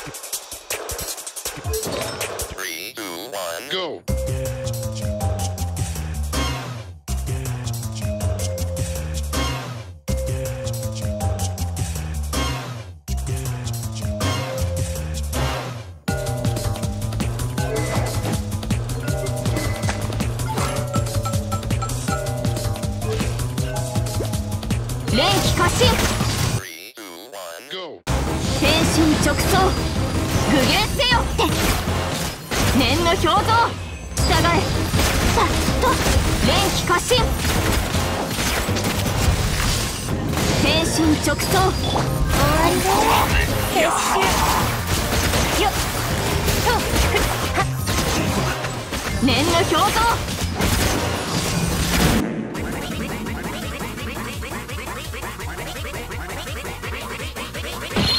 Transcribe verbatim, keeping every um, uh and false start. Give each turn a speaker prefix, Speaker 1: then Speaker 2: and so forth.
Speaker 1: Three, two, one, go!
Speaker 2: 連気過信、天心直送、具現せよって念の表像、従えさっと連気過信、天心直送、終わりだよ撤収よっとはっ念の表像